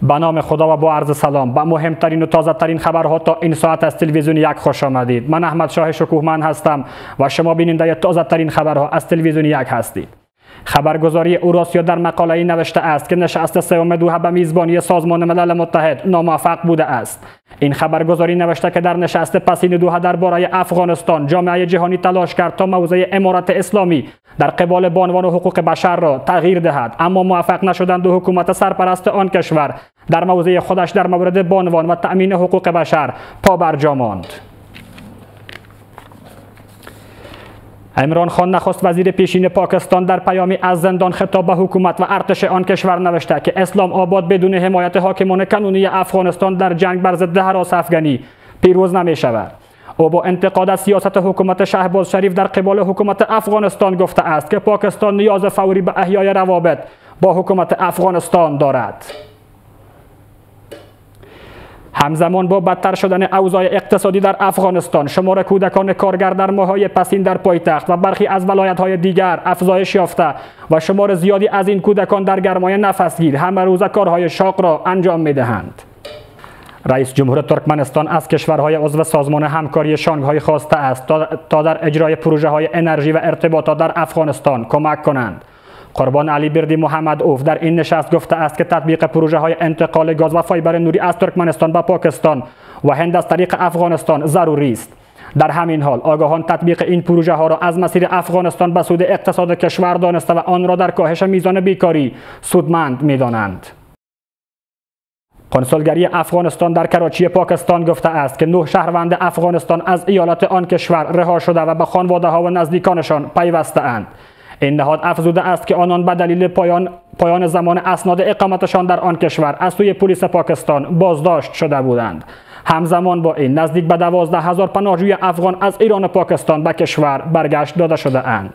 به نام خدا و با عرض سلام به مهمترین و تازه ترین خبرها تا این ساعت از تلویزیون یک خوش آمدید. من احمد شاه شکوهمند هستم و شما بیننده تازه ترین خبرها از تلویزیون یک هستید. خبرگزاری اوراسیا در مقاله‌ای نوشته است که نشست سوم دوحه به میزبانی سازمان ملل متحد ناموفق بوده است. این خبرگزاری نوشته که در نشست پسین دوحه درباره افغانستان جامعه جهانی تلاش کرد تا موضع امارت اسلامی در قبال بانوان حقوق بشر را تغییر دهد، اما موفق نشدند و حکومت سرپرست آن کشور در موضع خودش در مورد بانوان و تأمین حقوق بشر پابرجا ماند. عمران خان نخست وزیر پیشین پاکستان در پیامی از زندان خطاب به حکومت و ارتش آن کشور نوشته که اسلام آباد بدون حمایت حاکمان قانونی افغانستان در جنگ بر ضد هراس افغانی پیروز نمی شود. او با انتقاد از سیاست حکومت شهباز شریف در قبال حکومت افغانستان گفته است که پاکستان نیاز فوری به احیای روابط با حکومت افغانستان دارد. همزمان با بدتر شدن اوضاع اقتصادی در افغانستان، شمار کودکان کارگر در ماه‌های پسین در پایتخت و برخی از ولایت‌های دیگر افزایش یافته و شمار زیادی از این کودکان در گرمای نفسگیر همه روزه کارهای شاق را انجام می‌دهند. رئیس جمهور ترکمنستان از کشورهای عضو سازمان همکاری شانگهای خواسته است تا در اجرای پروژه‌های انرژی و ارتباطات در افغانستان کمک کنند. قربان علی بردی محمد اوف در این نشست گفته است که تطبیق پروژه های انتقال گاز و فایبر نوری از ترکمنستان به پاکستان و هند از طریق افغانستان ضروری است. در همین حال آگاهان تطبیق این پروژه ها را از مسیر افغانستان به سود اقتصاد کشور دانسته و آن را در کاهش میزان بیکاری سودمند می‌دانند. کنسولگری افغانستان در کراچی پاکستان گفته است که 9 شهروند افغانستان از ایالت آن کشور رها شده و به خانواده ها و نزدیکانشان پیوسته اند. این نهاد افزوده است که آنان به دلیل پایان زمان اسناد اقامتشان در آن کشور از سوی پلیس پاکستان بازداشت شده بودند. همزمان با این نزدیک به 12,000 پناهجوی افغان از ایران و پاکستان به کشور برگشت داده شده اند.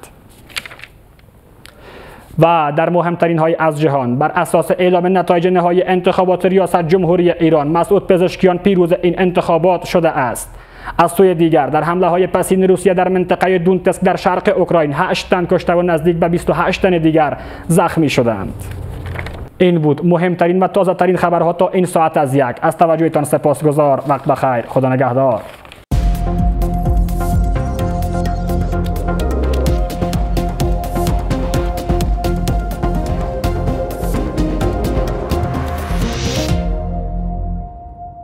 و در مهمترین های از جهان، بر اساس اعلام نتایج نهایی انتخابات ریاست جمهوری ایران، مسعود پزشکیان پیروز این انتخابات شده است. از سوی دیگر در حمله های پسین روسیه در منطقه دونتسک در شرق اوکراین 8 تن کشته و نزدیک به 28 تن دیگر زخمی شدند. این بود مهمترین و تازه ترین خبرها تا این ساعت از یک. از توجهتان سپاسگزار. وقت بخیر. خدا نگهدار.